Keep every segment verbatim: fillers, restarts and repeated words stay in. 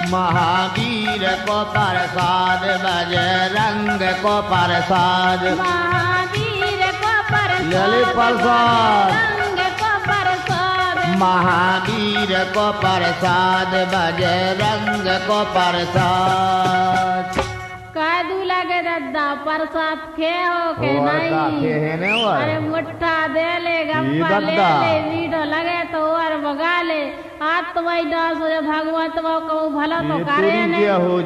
महावीर को प्रसाद बजरंग को प्रसाद महावीर को प्रसाद ललित प्रसाद बजरंग को प्रसाद महावीर को प्रसाद बजरंग को प्रसाद कादू लगे दादा प्रसाद खे हो के नहीं अरे मुट्ठा दे ले गप्पा ले ले वीडो लगे तो और बगा ले हाथ तो वही डांस हो जा भगवत वो को भला तो करे ने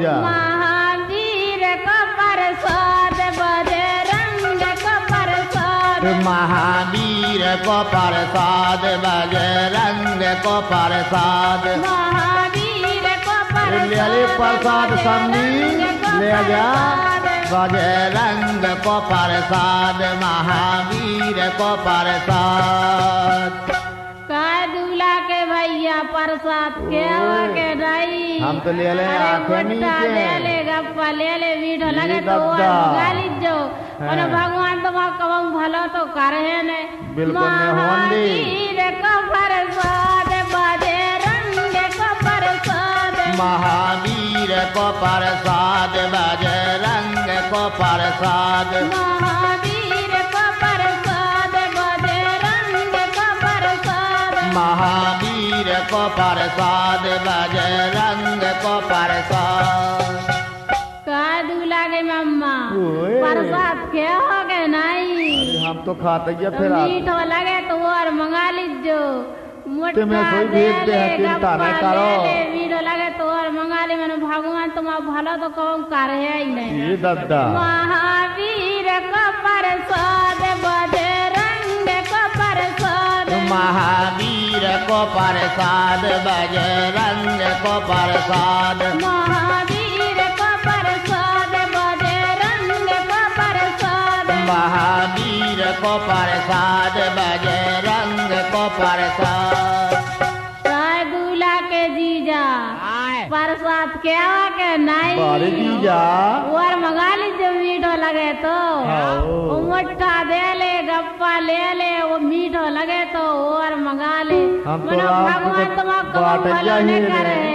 महावीर को प्रसाद बजरंग को प्रसाद महावीर को प्रसाद बजरंग को प्रसाद महावीर को प्रसाद प्रसाद सन्नी ले जा बजरंग को प्रसाद महावीर को प्रसाद दूल्हा के भैया प्रसाद के के नहीं हम तो ले ले आंखें नीचे ले ले गप्पा ले ले वीडियो लगे तो गाली जो और भगवान तो कबम भलो तो करे ने बिल्कुल ने होंदी महावीर को प्रसाद बजरंग को प्रसाद महावीर को प्रसाद बजरंग को प्रसाद महावीर को प्रसाद बजरंग को प्रसाद महावीर को प्रसाद बजरंग को प्रसाद का दूल्हा के मम्मा प्रसाद के हो गए नहीं हम तो खाते ही फिर मीठो लगे तो और मंगा लीजो तुम्हें कोई भेज दे चिंता नहीं करो वीडियो लगे तो और मंगा ली मैंने भगवान तुम भलो तो कौन करे ही नहीं ये दादा महावीर को प्रसाद बजरंग को प्रसाद महावीर को प्रसाद बजरंग को प्रसाद महावीर को प्रसाद बजरंग को प्रसाद महावीर को प्रसाद बजरंग को प्रसाद दूल्हा के जीजा प्रसाद क्या के नहीं जीजा और मंगा लीजिए मीठो लगे तो वो मुट्ठा दे ले गप्पा ले ले वो मीठो लगे तो और मंगा ले मनो भगवान तुमको भलो न करे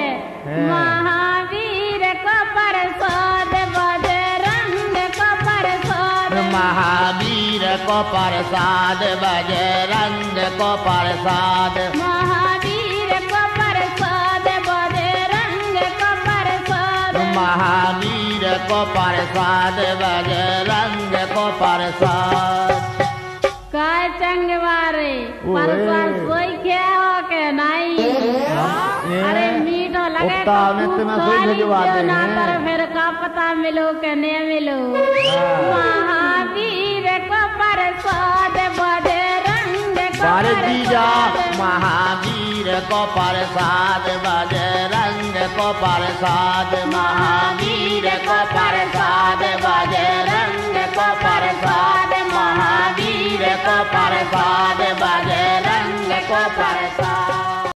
महावीर को प्रसाद बजरंग को प्रसाद महावीर को प्रसाद बजरंग को प्रसाद महावीर को प्रसाद बजरंग को प्रसाद महावीर को प्रसाद बजरंग को प्रसाद काय चंगवारे प्रसाद सोई के हो के नहीं अरे मीठो लगे तो ना तर फिर का पता मिलो के नहीं मिलो महावीर को प्रसाद बजरंग को प्रसाद महावीर को प्रसाद बजरंग को प्रसाद महावीर को प्रसाद